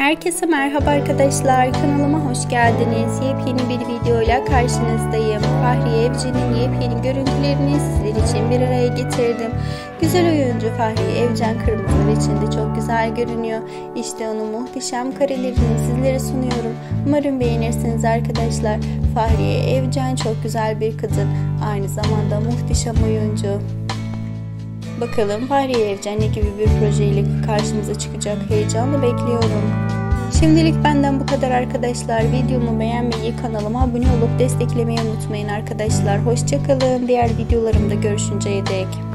Herkese merhaba arkadaşlar, kanalıma hoş geldiniz. Yepyeni bir videoyla karşınızdayım. Fahriye Evcen'in yepyeni görüntülerini sizler için bir araya getirdim. Güzel oyuncu Fahriye Evcen kırmızılar içinde çok güzel görünüyor. İşte onun muhteşem karelerini sizlere sunuyorum. Umarım beğenirsiniz arkadaşlar. Fahriye Evcen çok güzel bir kadın. Aynı zamanda muhteşem oyuncu. Bakalım Fahriye Evcen ne gibi bir projeyle karşımıza çıkacak, heyecanla bekliyorum. Şimdilik benden bu kadar arkadaşlar. Videomu beğenmeyi, kanalıma abone olup desteklemeyi unutmayın arkadaşlar. Hoşça kalın. Diğer videolarımda görüşünceye dek.